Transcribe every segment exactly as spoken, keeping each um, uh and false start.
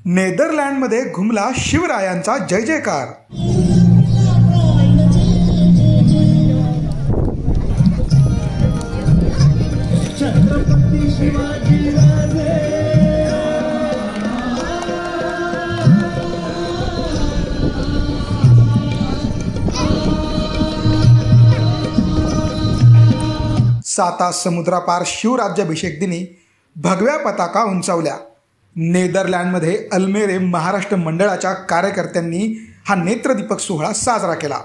नेदरलँडमध्ये घुमला शिवरायांचा जय जयकार। साता समुद्रापार शिवराज्याभिषेक दिनी भगव्या पताका उंचावल्या। नेदरलँडमध्ये अल्मेरे महाराष्ट्र मंडळाच्या कार्यकर्त्यांनी हा नेत्रदीपक सोहळा साजरा केला।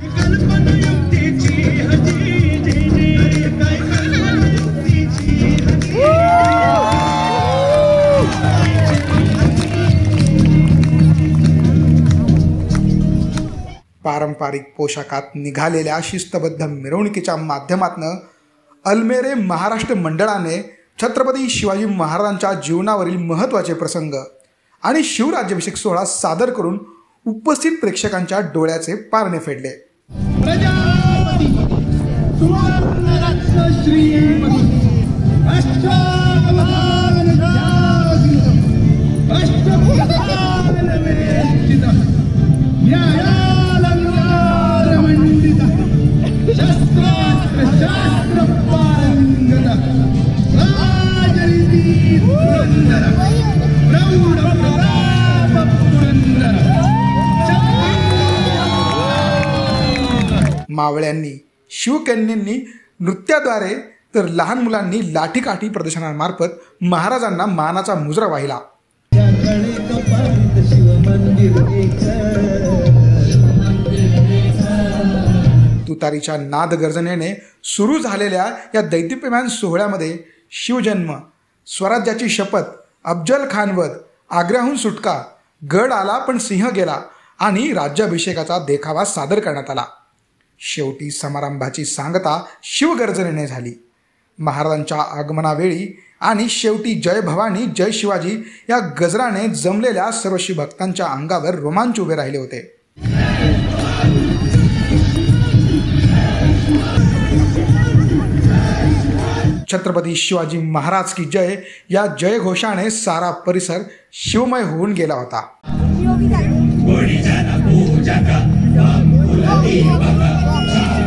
पारंपरिक पोशाखात निघालेल्या शिस्तबद्ध मिरवणुकीच्या माध्यमातून अल्मेरे महाराष्ट्र मंडळाने छत्रपती शिवाजी महाराजांच्या जीवनावरील महत्त्वाचे प्रसंग आणि शिवराज्याभिषेक सोहळा सादर करून उपस्थित प्रेक्षकांच्या डोळ्याचे पारणे फेडले। मावळ्यांनी, शिवकन्यांनी नृत्याद्वारे तर लहान मुलांनी लाठीकाठी प्रदर्शनामार्फत महाराजांना मानाचा मुजरा वाहिला। तुतारीच्या नाद गर्जनेने सुरू झालेल्या या दैदिप्यमान सोहळ्यामध्ये शिवजन्म, स्वराज्याची शपथ, अफजल खानवध, आग्र्याहून सुटका, गड आला पण सिंह गेला आणि राज्याभिषेकाचा देखावा सादर करण्यात आला। शेवटी समारंभाची सांगता शिवगर्जनेने झाली। महाराजांच्या आगमनावेळी आणि शेवटी जय भवानी जय शिवाजी या गजराने जमलेल्या सर्व शिवभक्तांच्या अंगावर रोमांच उभे राहिले होते। छत्रपती शिवाजी महाराज की जय या जय घोषाने सारा परिसर शिवमय होऊन गेला होता। पूजक